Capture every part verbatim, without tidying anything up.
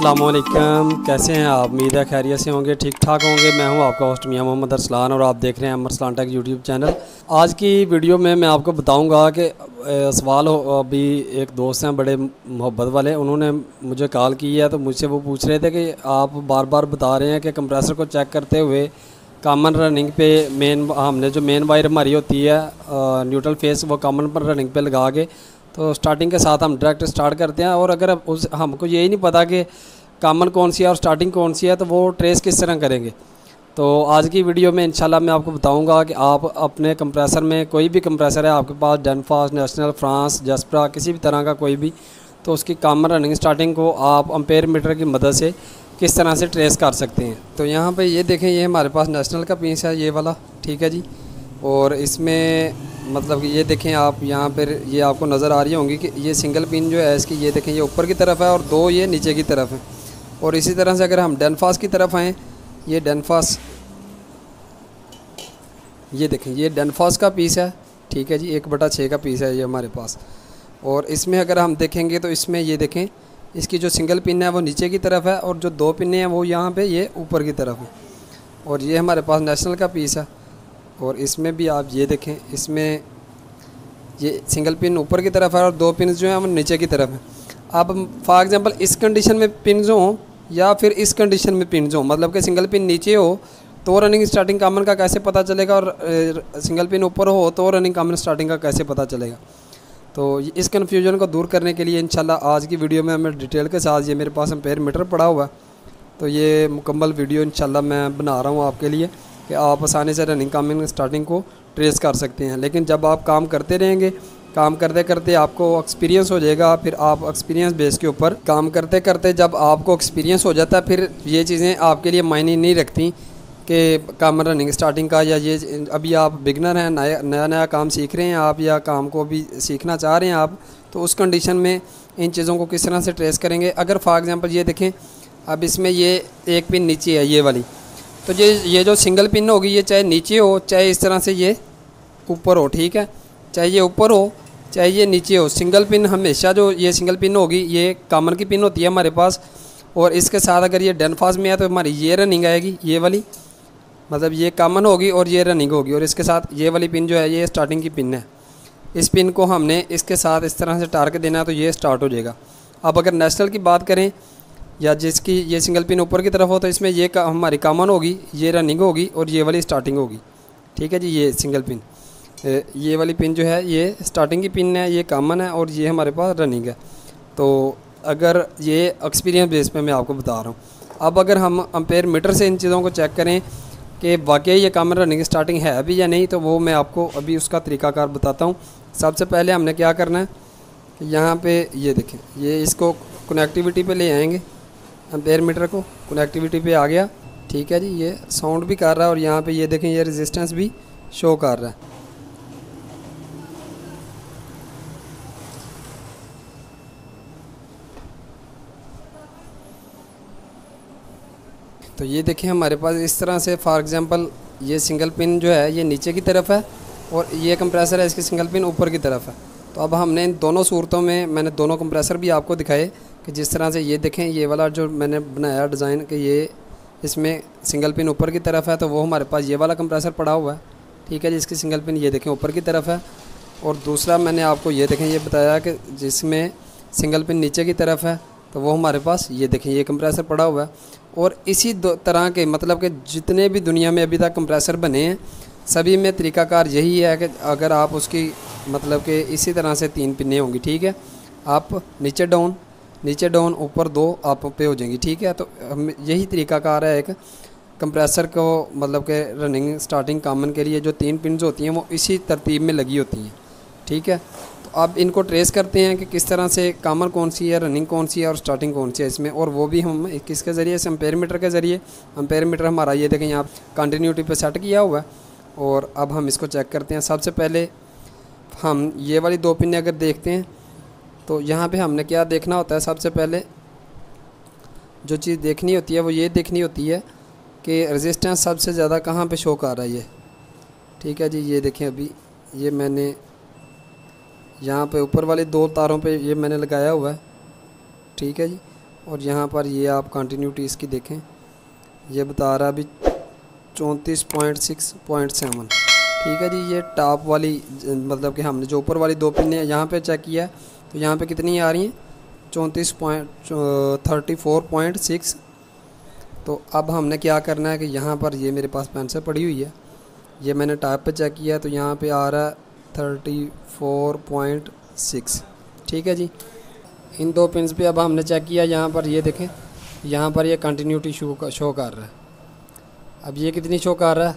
अस्सलामुअलैकुम, कैसे हैं आप? उम्मीद है खैरियत से होंगे, ठीक ठाक होंगे। मैं हूं आपका होस्ट मियां मोहम्मद अरसलान और आप देख रहे हैं अरसलान टेक यूट्यूब चैनल। आज की वीडियो में मैं आपको बताऊंगा कि सवाल हो, अभी एक दोस्त हैं बड़े मोहब्बत वाले, उन्होंने मुझे कॉल की है, तो मुझसे वो पूछ रहे थे कि आप बार बार बता रहे हैं कि कंप्रेसर को चेक करते हुए कॉमन रनिंग पे मेन हमने जो मेन वायर हमारी होती है न्यूट्रल फेस वो कॉमन पर रनिंग पे लगा के तो स्टार्टिंग के साथ हम डायरेक्ट स्टार्ट करते हैं। और अगर उस हमको यही नहीं पता कि कॉमन कौन सी है और स्टार्टिंग कौन सी है, तो वो ट्रेस किस तरह करेंगे। तो आज की वीडियो में इंशाल्लाह मैं आपको बताऊंगा कि आप अपने कंप्रेसर में कोई भी कंप्रेसर है आपके पास, डेनफास, नेशनल, फ्रांस, जस्परा, किसी भी तरह का कोई भी, तो उसकी कॉमन रनिंग स्टार्टिंग को आप एम्पेयर मीटर की मदद से किस तरह से ट्रेस कर सकते हैं। तो यहाँ पे ये देखें, ये हमारे पास नेशनल का पीस है, ये वाला, ठीक है जी। और इसमें मतलब कि ये देखें आप यहाँ पर, ये आपको नज़र आ रही होंगी कि ये सिंगल पिन जो है इसकी, ये देखें ये ऊपर की तरफ है और दो ये नीचे की तरफ है। और इसी तरह से अगर हम डेनफास की तरफ आएँ, ये डेनफास, ये देखें ये डेनफास का पीस है, ठीक है जी, एक बटा छः का पीस है ये हमारे पास। और इसमें अगर हम देखेंगे तो इसमें ये देखें इसकी जो सिंगल पिन है वो नीचे की तरफ है और जो दो पिन हैं वो यहाँ पे ये ऊपर की तरफ है। और ये हमारे पास नेशनल का पीस है और इसमें भी आप ये देखें, इसमें ये सिंगल पिन ऊपर की तरफ है और दो पिन जो हैं वो नीचे की तरफ है। अब फॉर एग्ज़ाम्पल इस कंडीशन में पिन हों या फिर इस कंडीशन में पिन हों, मतलब कि सिंगल पिन नीचे हो तो रनिंग स्टार्टिंग कॉमन का कैसे पता चलेगा, और सिंगल पिन ऊपर हो तो रनिंग कॉमन स्टार्टिंग का कैसे पता चलेगा। तो इस कन्फ्यूजन को दूर करने के लिए इंशाल्लाह आज की वीडियो में मैं डिटेल के साथ, ये मेरे पास एम्पेयर मीटर पड़ा हुआ है, तो ये मुकम्मल वीडियो इंशाल्लाह मैं बना रहा हूँ आपके लिए कि आप आसानी से रनिंग कॉमन स्टार्टिंग को ट्रेस कर सकते हैं। लेकिन जब आप काम करते रहेंगे, काम करते करते आपको एक्सपीरियंस हो जाएगा, फिर आप एक्सपीरियंस बेस के ऊपर काम करते करते जब आपको एक्सपीरियंस हो जाता है, फिर ये चीज़ें आपके लिए मायने नहीं रखती कि कॉमन रनिंग स्टार्टिंग का, या ये अभी आप बिगनर हैं, नया नया नया काम सीख रहे हैं आप, या काम को भी सीखना चाह रहे हैं आप, तो उस कंडीशन में इन चीज़ों को किस तरह से ट्रेस करेंगे। अगर फॉर एग्ज़ाम्पल ये देखें, अब इसमें ये एक पिन नीचे है ये वाली, तो ये ये जो सिंगल पिन होगी ये चाहे नीचे हो चाहे इस तरह से ये ऊपर हो, ठीक है, चाहे ये ऊपर हो चाहे ये नीचे हो, सिंगल पिन हमेशा जो ये सिंगल पिन होगी ये कॉमन की पिन होती है हमारे पास। और इसके साथ अगर ये डेनफास में है तो हमारी ये रनिंग आएगी, ये वाली, मतलब ये कॉमन होगी और ये रनिंग होगी। और इसके साथ ये वाली पिन जो है ये स्टार्टिंग की पिन है, इस पिन को हमने इसके साथ इस तरह से टार के देना है तो ये स्टार्ट हो जाएगा। अब अगर नेशनल की बात करें या जिसकी ये सिंगल पिन ऊपर की तरफ हो, तो इसमें ये हमारी कॉमन होगी, ये रनिंग होगी और ये वाली स्टार्टिंग होगी, ठीक है जी। ये सिंगल पिन, ये वाली पिन जो है ये स्टार्टिंग की पिन है, ये कॉमन है और ये हमारे पास रनिंग है। तो अगर ये एक्सपीरियंस बेस पे मैं आपको बता रहा हूँ। अब अगर हम एम्पेयर मीटर से इन चीज़ों को चेक करें कि वाकई ये कॉमन रनिंग स्टार्टिंग है भी या नहीं, तो वो मैं आपको अभी उसका तरीकाकार बताता हूँ। सबसे पहले हमने क्या करना है कि यहाँ पे ये देखें, ये इसको कनेक्टिविटी पे ले आएंगे, एम्पेयर मीटर को कनेक्टिविटी पे आ गया, ठीक है जी। ये साउंड भी कर रहा है और यहाँ पे ये देखें ये रेजिस्टेंस भी शो कर रहा है। तो ये देखें हमारे पास इस तरह से फॉर एग्ज़ाम्पल ये सिंगल पिन जो है ये नीचे की तरफ है और ये कंप्रेसर है इसकी सिंगल पिन ऊपर की तरफ है। तो अब हमने इन दोनों सूरतों में मैंने दोनों कंप्रेसर भी आपको दिखाए कि जिस तरह से ये देखें ये वाला जो मैंने बनाया डिज़ाइन कि ये इसमें सिंगल पिन ऊपर की तरफ है, तो वो हमारे पास ये वाला कंप्रेसर पड़ा हुआ है, ठीक है जी। इसकी सिंगल पिन ये देखें ऊपर की तरफ है। और दूसरा मैंने आपको ये देखें ये बताया कि जिसमें सिंगल पिन नीचे की तरफ है, तो वो हमारे पास ये देखें ये कंप्रेसर पड़ा हुआ है। और इसी दो तरह के मतलब कि जितने भी दुनिया में अभी तक कंप्रेसर बने हैं सभी में तरीकाकार यही है कि अगर आप उसकी मतलब कि इसी तरह से तीन पिनें होंगी, ठीक है, आप नीचे डाउन नीचे डाउन ऊपर दो आप पे हो जाएंगी, ठीक है। तो यही तरीकाकार है एक कंप्रेसर को मतलब कि रनिंग स्टार्टिंग कॉमन के लिए जो तीन पिन्स होती हैं वो इसी तरतीब में लगी होती हैं, ठीक है। तो अब इनको ट्रेस करते हैं कि किस तरह से कॉमन कौन सी है, रनिंग कौन सी है और स्टार्टिंग कौन सी है इसमें, और वो भी हम किसके ज़रिए से, एम्पेयर मीटर के ज़रिए। एम्पेयर मीटर हमारा ये देखें यहाँ कंटिन्यूटी पे सेट किया हुआ है। और अब हम इसको चेक करते हैं। सबसे पहले हम ये वाली दो पिन अगर देखते हैं तो यहाँ पे हमने क्या देखना होता है, सबसे पहले जो चीज़ देखनी होती है वो ये देखनी होती है कि रेजिस्टेंस सबसे ज़्यादा कहाँ पे शो कर रहा है ये, ठीक है जी। ये देखें अभी ये मैंने यहाँ पे ऊपर वाले दो तारों पे ये मैंने लगाया हुआ है, ठीक है जी। और यहाँ पर ये आप कंटिन्यूटी इसकी देखें, ये बता रहा है अभी चौंतीस पॉइंट सिक्स पॉइंट सेवन। ठीक है जी, ये टॉप वाली मतलब कि हमने जो ऊपर वाली दो पिन है यहाँ पे चेक किया तो यहाँ पे कितनी आ रही हैं, चौंतीस point thirty four point six. तो अब हमने क्या करना है कि यहाँ पर ये मेरे पास पेंसिल पड़ी हुई है, ये मैंने टॉप पे चेक किया तो यहाँ पे आ रहा है थर्टी फोर पॉइंट सिक्स। ठीक है जी, इन दो पिन्स पे अब हमने चेक किया, यहाँ पर ये देखें, यहाँ पर ये कंटिन्यूटी शो शो कर रहा है। अब ये कितनी शो कर रहा है,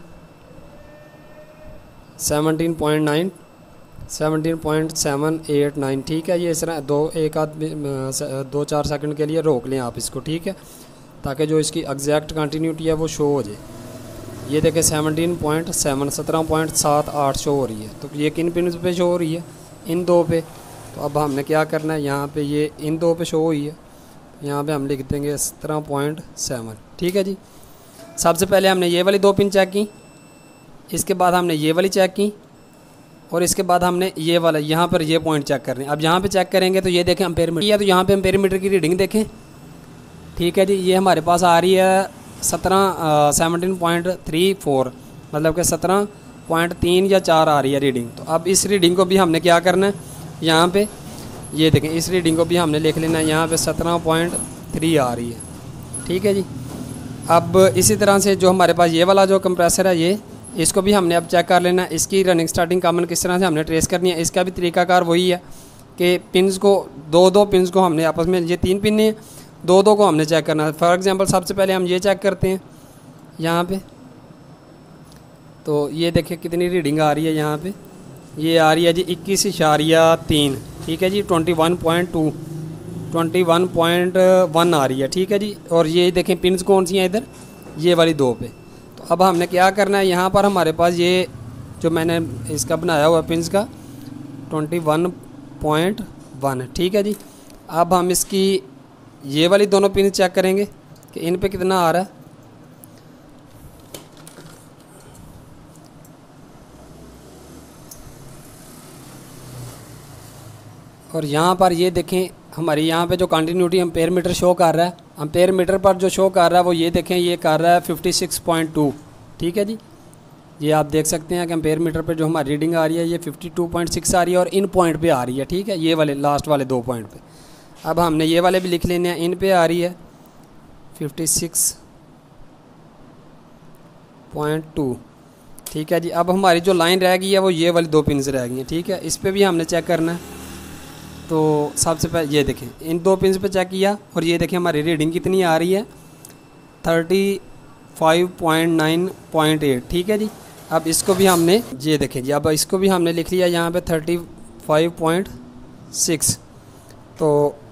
seventeen point nine, seventeen point seven eight nine. ठीक है, ये इस तरह दो एक आध दो चार सेकंड के लिए रोक लें आप इसको। ठीक है, ताकि जो इसकी एग्जैक्ट कंटिन्यूटी है वो शो हो जाए। ये देखें सेवनटीन पॉइंट सेवन, सत्रह पॉइंट सात आठ शो हो रही है। तो ये किन पिन पे शो हो रही है, इन दो पे। तो अब हमने क्या करना है, यहाँ पे ये इन दो पे शो हुई है, यहाँ पे हम लिख देंगे सत्रह पॉइंट सेवन। ठीक है जी, सबसे पहले हमने ये वाली दो पिन चेक की, इसके बाद हमने ये वाली चेक की, और इसके बाद हमने ये वाला यहाँ पर ये पॉइंट चेक कर रहे हैं। अब यहाँ पे चेक करेंगे तो ये देखें एम्पेयर मीटर है, तो यहाँ पे एम्पेयर मीटर की रीडिंग देखें। ठीक है जी, ये हमारे पास आ रही है सत्रह सेवनटीन पॉइंट थ्री फोर, मतलब कि सत्रह पॉइंट तीन या चार आ रही है रीडिंग। तो अब इस रीडिंग को भी हमने क्या करना है, यहाँ पे ये देखें, इस रीडिंग को भी हमने लिख लेना है, यहाँ पे सत्रह पॉइंट थ्री आ रही है। ठीक है जी, अब इसी तरह से जो हमारे पास ये वाला जो कंप्रेसर है, ये इसको भी हमने अब चेक कर लेना है, इसकी रनिंग स्टार्टिंग कॉमन किस तरह से हमने ट्रेस करनी है। इसका भी तरीकाकार वही है कि पिन्स को दो दो पिन्स को हमने आपस में, ये तीन पिन हैं, दो दो को हमने चेक करना है। फॉर एग्जांपल सबसे पहले हम ये चेक करते हैं यहाँ पे, तो ये देखिए कितनी रीडिंग आ रही है यहाँ पे, ये आ रही है जी इक्कीस इशारिया तीन। ठीक है जी, twenty one point two, twenty one point one आ रही है। ठीक है जी, और ये देखें पिन्स कौन सी हैं इधर, ये वाली दो पे। तो अब हमने क्या करना है, यहाँ पर हमारे पास ये जो मैंने इसका बनाया हुआ पिन्स का ट्वेंटी वन पॉइंट वन। ठीक है जी, अब हम इसकी ये वाली दोनों पिन चेक करेंगे कि इन पे कितना आ रहा है। और यहाँ पर ये देखें, हमारी यहाँ पे जो कंटिन्यूटी एम्पेयर मीटर शो कर रहा है, एम्पेयर मीटर पर जो शो कर रहा है वो ये देखें, ये कर रहा है फिफ्टी सिक्स पॉइंट टू। ठीक है जी, ये आप देख सकते हैं कि एम्पेयर मीटर पे जो हमारी रीडिंग आ रही है ये फिफ्टी टू पॉइंट सिक्स आ रही है, और इन पॉइंट पे आ रही है। ठीक है, ये वाले लास्ट वाले दो पॉइंट पे। अब हमने ये वाले भी लिख लेने हैं, इन पे आ रही है फिफ्टी सिक्स पॉइंट टू। ठीक है जी, अब हमारी जो लाइन रह गई है वो ये वाली दो पिन्स रह गई हैं। ठीक है, इस पे भी हमने चेक करना है। तो सबसे पहले ये देखें, इन दो पिन्स पे चेक किया, और ये देखें हमारी रीडिंग कितनी आ रही है, thirty five point nine point eight. ठीक है जी, अब इसको भी हमने ये देखें जी, अब इसको भी हमने लिख लिया यहाँ पे थर्टी फाइव पॉइंट सिक्स। तो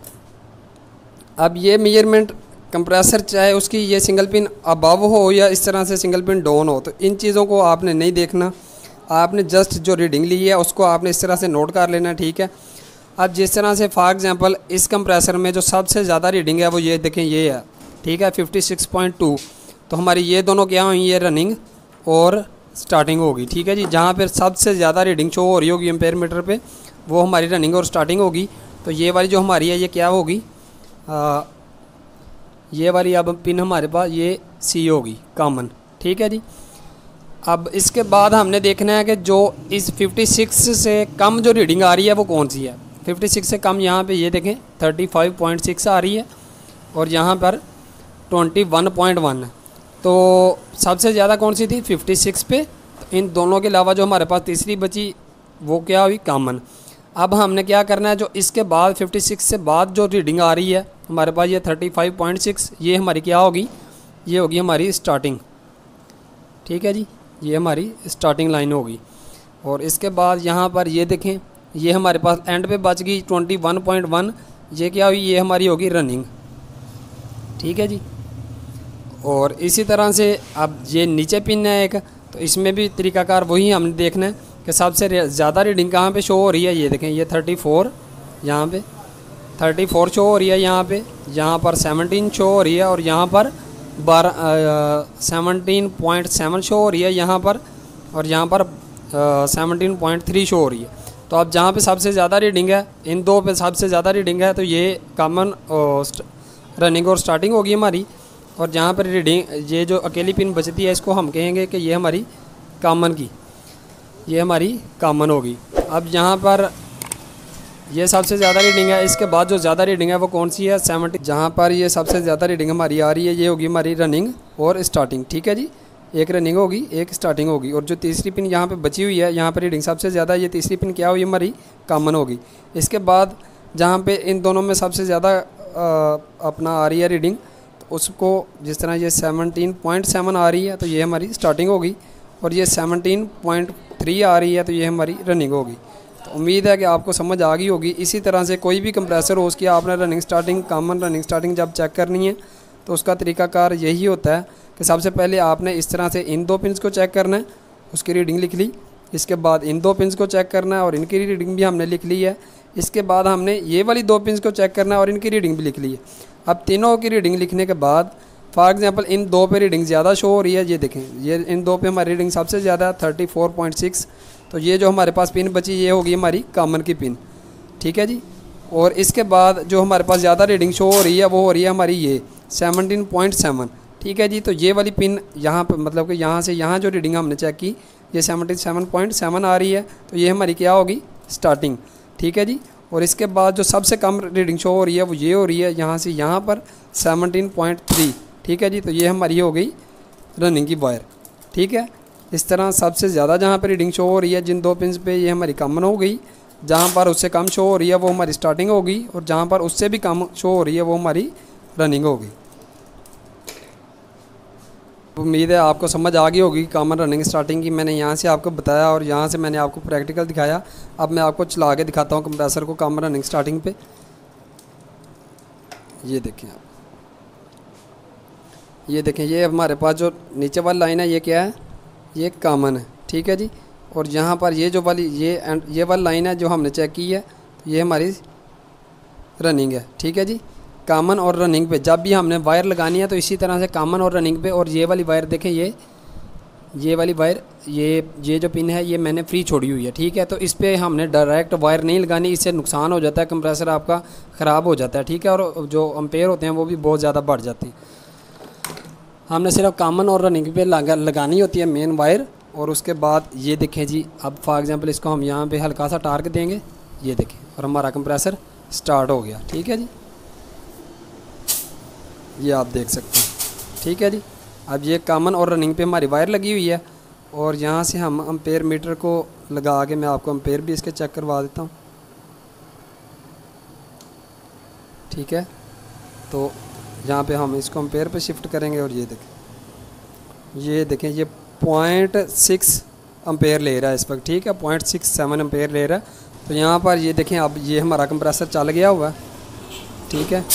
अब ये मेजरमेंट कंप्रेसर चाहे उसकी ये सिंगल पिन अबव हो या इस तरह से सिंगल पिन डाउन हो, तो इन चीज़ों को आपने नहीं देखना, आपने जस्ट जो रीडिंग ली है उसको आपने इस तरह से नोट कर लेना। ठीक है, अब जिस तरह से फॉर एग्जांपल इस कंप्रेसर में जो सबसे ज़्यादा रीडिंग है वो ये देखें, ये है। ठीक है, फिफ्टी सिक्स पॉइंट टू। तो हमारी ये दोनों क्या हुई, ये रनिंग और स्टार्टिंग होगी। ठीक है जी, जहाँ पर सबसे ज़्यादा रीडिंग शो हो रही होगी एम्पेयर मीटर पे, वो हमारी रनिंग और स्टार्टिंग होगी। तो ये वाली जो हमारी है ये क्या होगी, आ, ये वाली अब पिन हमारे पास ये सी होगी कॉमन। ठीक है जी, अब इसके बाद हमने देखना है कि जो इस फिफ्टी सिक्स से कम जो रीडिंग आ रही है वो कौन सी है। फिफ्टी सिक्स से कम यहाँ पे ये देखें थर्टी फाइव पॉइंट सिक्स आ रही है, और यहाँ पर ट्वेंटी वन पॉइंट वन। तो सबसे ज़्यादा कौन सी थी, फिफ्टी सिक्स पे। तो इन दोनों के अलावा जो हमारे पास तीसरी बची वो क्या हुई, कॉमन। अब हमने क्या करना है, जो इसके बाद फिफ्टी सिक्स से बाद जो रीडिंग आ रही है हमारे पास ये थर्टी फाइव पॉइंट सिक्स, ये हमारी क्या होगी, ये होगी हमारी स्टार्टिंग। ठीक है जी, ये हमारी स्टार्टिंग लाइन होगी। और इसके बाद यहाँ पर ये देखें, ये हमारे पास एंड पे बच गई ट्वेंटी वन पॉइंट वन, ये क्या हुई, ये हमारी होगी रनिंग। ठीक है जी, और इसी तरह से अब ये नीचे पिन है एक, तो इसमें भी तरीकाकार वही हमने देखना है कि सबसे ज़्यादा रीडिंग कहाँ पे शो हो रही है। ये देखें, ये थर्टी फोर, यहाँ पे थर्टी फोर शो हो रही है, यहाँ पे यहाँ पर सेवनटीन शो हो रही है, और यहाँ पर बारह सेवनटीन पॉइंट सेवन शो हो रही है यहाँ पर, और यहाँ पर सेवनटीन पॉइंट थ्री शो हो रही है। तो अब जहाँ पे सबसे ज़्यादा रीडिंग है, इन दो पे सबसे ज़्यादा रीडिंग है, तो ये कॉमन रनिंग और स्टार्टिंग होगी हमारी। और जहाँ पर रीडिंग ये जो अकेली पिन बचती है इसको हम कहेंगे कि ये हमारी कॉमन की, ये हमारी कॉमन होगी। अब यहाँ पर ये सबसे ज़्यादा रीडिंग है। इसके बाद जो ज़्यादा रीडिंग है वो कौन सी है, सेवेंटी। जहाँ पर ये सबसे ज़्यादा रीडिंग हमारी आ रही है ये होगी हमारी रनिंग और स्टार्टिंग, ठीक है जी। एक रनिंग होगी, एक स्टार्टिंग होगी। और जो तीसरी पिन यहाँ पे बची हुई है, यहाँ पर रीडिंग सबसे ज़्यादा, ये तीसरी पिन क्या हुई हमारी, कॉमन होगी। इसके बाद जहाँ पे इन दोनों में सबसे ज़्यादा अपना आ रही है रीडिंग, तो उसको जिस तरह ये सेवनटीन पॉइंट सेवन आ रही है तो ये हमारी स्टार्टिंग होगी। और ये सेवनटीन पॉइंट थ्री आ रही है तो ये हमारी रनिंग होगी। तो उम्मीद है कि आपको समझ आ गई होगी। इसी तरह से कोई भी कंप्रेसर हो उसकी आपने running starting, common running starting जब चेक करनी है तो उसका तरीकाकार यही होता है कि सबसे पहले आपने इस तरह से इन दो पिन्स को चेक करना है, उसकी रीडिंग लिख ली। इसके बाद इन दो पिन्स को चेक करना है और इनकी रीडिंग भी हमने लिख ली है। इसके बाद हमने ये वाली दो पिन्स को चेक करना है और इनकी रीडिंग भी लिख ली है। अब तीनों की रीडिंग लिखने के बाद फॉर एग्जांपल इन दो पे रीडिंग ज़्यादा शो हो रही है, ये देखें, ये इन दो पे हमारी रीडिंग सबसे ज़्यादा है थर्टी फोर पॉइंट सिक्स। तो ये जो हमारे पास पिन बची ये होगी हमारी कॉमन की पिन, ठीक है जी। और इसके बाद जो हमारे पास ज़्यादा रीडिंग शो हो रही है वो हो रही है हमारी ये सेवनटीन पॉइंट सेवन, ठीक है जी। तो ये वाली पिन यहाँ पर मतलब कि यहाँ से यहाँ जो रीडिंग हमने चेक की ये सेवनटी सेवन पॉइंट सेवन आ रही है तो ये हमारी क्या होगी, स्टार्टिंग, ठीक है जी। और इसके बाद जो सबसे कम रीडिंग शो हो रही है वो ये हो रही है यहाँ से यहाँ पर सेवनटीन पॉइंट थ्री, ठीक है जी। तो ये हमारी हो गई रनिंग की वायर, ठीक है। इस तरह सबसे ज़्यादा जहाँ पर रीडिंग शो हो रही है जिन दो पिन्स पे ये हमारी कॉमन हो गई, जहाँ पर उससे कम शो हो रही है वो हमारी स्टार्टिंग होगी और जहाँ पर उससे भी कम शो हो रही है वो हमारी रनिंग होगी। उम्मीद है आपको समझ आ गई होगी कॉमन रनिंग स्टार्टिंग की। मैंने यहाँ से आपको बताया और यहाँ से मैंने आपको प्रैक्टिकल दिखाया। अब मैं आपको चला के दिखाता हूँ कंप्रेसर को कॉमन रनिंग स्टार्टिंग पे। ये देखें आप, ये देखें, ये हमारे पास जो नीचे वाली लाइन है ये क्या है, ये कॉमन है, ठीक है जी। और यहाँ पर ये जो वाली ये एंड ये वाली लाइन है जो हमने चेक की है ये हमारी रनिंग है, ठीक है जी। कॉमन और रनिंग पे जब भी हमने वायर लगानी है तो इसी तरह से कॉमन और रनिंग पे। और ये वाली वायर देखें, ये ये वाली वायर ये ये जो पिन है ये मैंने फ्री छोड़ी हुई है, ठीक है। तो इस पर हमने डायरेक्ट वायर नहीं लगानी, इससे नुकसान हो जाता है, कंप्रेसर आपका ख़राब हो जाता है, ठीक है। और जो अम्पेयर होते हैं वो भी बहुत ज़्यादा बढ़ जाते हैं। हमने सिर्फ कॉमन और रनिंग पे लगा लगानी होती है मेन वायर। और उसके बाद ये देखें जी, अब फॉर एग्ज़ाम्पल इसको हम यहाँ पे हल्का सा टार्क देंगे, ये देखें, और हमारा कंप्रेसर स्टार्ट हो गया, ठीक है जी। ये आप देख सकते हैं, ठीक है जी। अब ये कॉमन और रनिंग पे हमारी वायर लगी हुई है और यहाँ से हम अम्पेयर मीटर को लगा के मैं आपको अम्पेयर भी इसके चेक करवा देता हूँ, ठीक है। तो यहाँ पे हम इसको अम्पेयर पे शिफ्ट करेंगे और ये देखें, ये देखें, ये पॉइंट सिक्स अम्पेयर ले रहा है इस वक्त, ठीक है, पॉइंट सिक्स सेवन अम्पेयर ले रहा है। तो यहाँ पर ये देखें, अब ये हमारा कंप्रेसर चल गया हुआ है, ठीक है,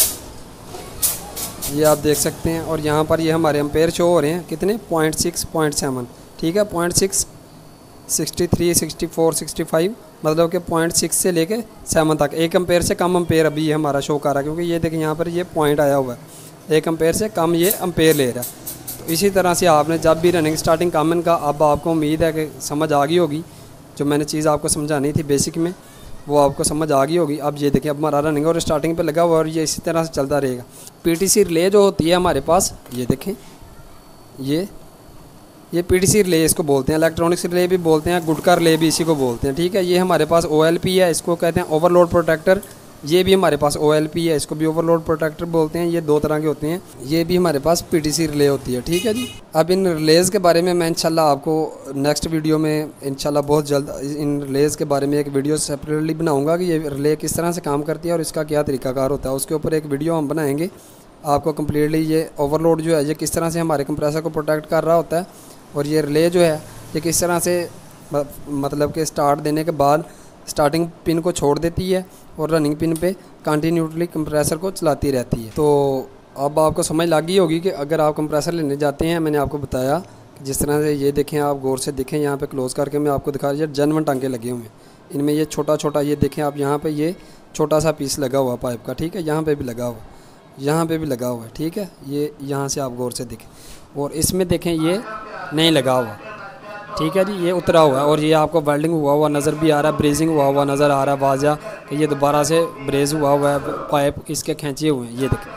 ये आप देख सकते हैं। और यहाँ पर ये हमारे अम्पेयर शो हो रहे हैं कितने, पॉइंट सिक्स पॉइंट सेवन, ठीक है, point six sixty three sixty four sixty five, मतलब कि पॉइंट सिक्स से लेके सेवन तक एक अम्पेयर से कम अम्पेयर अभी ये हमारा शो कर रहा है, क्योंकि ये देखें यहाँ पर ये पॉइंट आया हुआ है, एक अम्पेयर से कम ये अम्पेयर ले रहा है। तो इसी तरह से आपने जब भी रनिंग स्टार्टिंग कॉमन का, अब आपको उम्मीद है कि समझ आ गई होगी, जो मैंने चीज़ आपको समझानी थी बेसिक में वो आपको समझ आ गई होगी। अब ये देखिए, अब हमारा रनिंग और स्टार्टिंग पे लगा हुआ और ये इसी तरह से चलता रहेगा। पीटीसी रिले जो होती है हमारे पास, ये देखें, ये ये पीटीसी रिले इसको बोलते हैं, इलेक्ट्रॉनिक्स रिले भी बोलते हैं, गुटका रिले भी इसी को बोलते हैं, ठीक है। ये हमारे पास ओएलपी है, इसको कहते हैं ओवरलोड प्रोटेक्टर। ये भी हमारे पास ओएलपी है, इसको भी ओवरलोड प्रोटेक्टर बोलते हैं। ये दो तरह के होते हैं। ये भी हमारे पास पीटीसी रिले होती है, ठीक है जी। अब इन रिलेज़ के बारे में मैं इंशाल्लाह आपको नेक्स्ट वीडियो में इंशाल्लाह बहुत जल्द इन रिलेज़ के बारे में एक वीडियो सेपरेटली बनाऊंगा कि ये रिले किस तरह से काम करती है और इसका क्या तरीकाकार होता है। उसके ऊपर एक वीडियो हम बनाएंगे आपको कम्प्लीटली, ये ओवरलोड जो है ये किस तरह से हमारे कंप्रेसर को प्रोटेक्ट कर रहा होता है और ये रिले जो है ये किस तरह से मतलब कि स्टार्ट देने के बाद स्टार्टिंग पिन को छोड़ देती है और रनिंग पिन पे कंटिन्यूसली कंप्रेसर को चलाती रहती है। तो अब आपको समझ लग गई होगी कि अगर आप कंप्रेसर लेने जाते हैं, मैंने आपको बताया कि जिस तरह से ये देखें, आप गौर से देखें, यहाँ पे क्लोज़ करके मैं आपको दिखा रही है, जेन्युइन टांके लगे हुए हैं इनमें। ये छोटा छोटा ये देखें आप, यहाँ पे ये छोटा सा पीस लगा हुआ पाइप का, ठीक है, यहाँ पे भी लगा हुआ, यहाँ पे भी लगा हुआ है, ठीक है। ये यहाँ से आप गौर से देखें और इसमें देखें ये नहीं लगा हुआ, ठीक है जी, ये उतरा हुआ है और ये आपको वेल्डिंग हुआ हुआ नज़र भी आ रहा है, ब्रेजिंग हुआ हुआ नज़र आ रहा है वाज़ा कि ये दोबारा से ब्रेज हुआ हुआ है, पाइप इसके खींचे हुए हैं। ये देखें,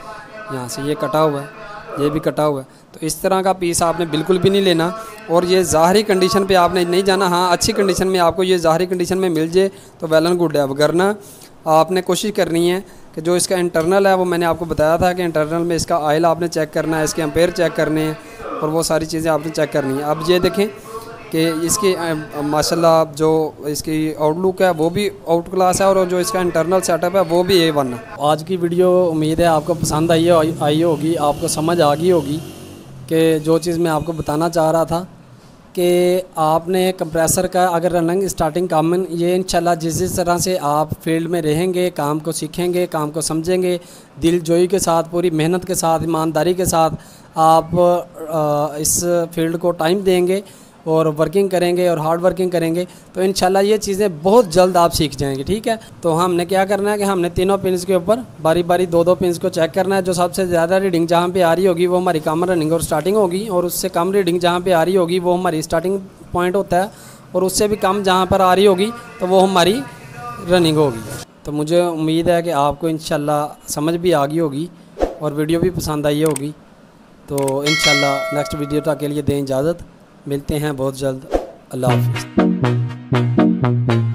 यहाँ से ये कटा हुआ है, ये भी कटा हुआ है। तो इस तरह का पीस आपने बिल्कुल भी नहीं लेना और ये ज़ाहरी कंडीशन पे आपने नहीं जाना। हाँ, अच्छी कंडीशन में आपको ये ज़ाहरी कंडीशन में मिल जाए तो वेल एंड गुड है। वरना आपने कोशिश करनी है कि जो इसका इंटरनल है वो मैंने आपको बताया था कि इंटरनल में इसका ऑयल आपने चेक करना है, इसके एम्पेयर चेक करने हैं और वो सारी चीज़ें आपने चेक करनी है। अब ये देखें कि इसकी माशाल्लाह जो इसकी आउटलुक है वो भी आउट क्लास है और जो इसका इंटरनल सेटअप है वो भी ए वन है। आज की वीडियो उम्मीद है आपको पसंद आई आई होगी, आपको समझ आ गई होगी कि जो चीज़ मैं आपको बताना चाह रहा था कि आपने कंप्रेसर का अगर रनिंग स्टार्टिंग काम ये इंशाल्लाह जिस जिस तरह से आप फील्ड में रहेंगे, काम को सीखेंगे, काम को समझेंगे, दिल जोई के साथ, पूरी मेहनत के साथ, ईमानदारी के साथ आप इस फील्ड को टाइम देंगे और वर्किंग करेंगे और हार्ड वर्किंग करेंगे तो इंशाल्लाह ये चीज़ें बहुत जल्द आप सीख जाएंगे। ठीक है, तो हमने क्या करना है कि हमने तीनों पिन्स के ऊपर बारी बारी दो दो पिन्स को चेक करना है। जो सबसे ज़्यादा रीडिंग जहाँ पे आ रही होगी वो हमारी कम रनिंग और स्टार्टिंग होगी, और उससे कम रीडिंग जहाँ पे आ रही होगी वो हमारी स्टार्टिंग पॉइंट होता है, और उससे भी कम जहाँ पर आ रही होगी तो वो हमारी रनिंग होगी। तो मुझे उम्मीद है कि आपको इंशाल्लाह समझ भी आ गई होगी और वीडियो भी पसंद आई होगी। तो इंशाल्लाह नेक्स्ट वीडियो तक के लिए दें इजाज़त, मिलते हैं बहुत जल्द। अल्लाह हाफ़िज़।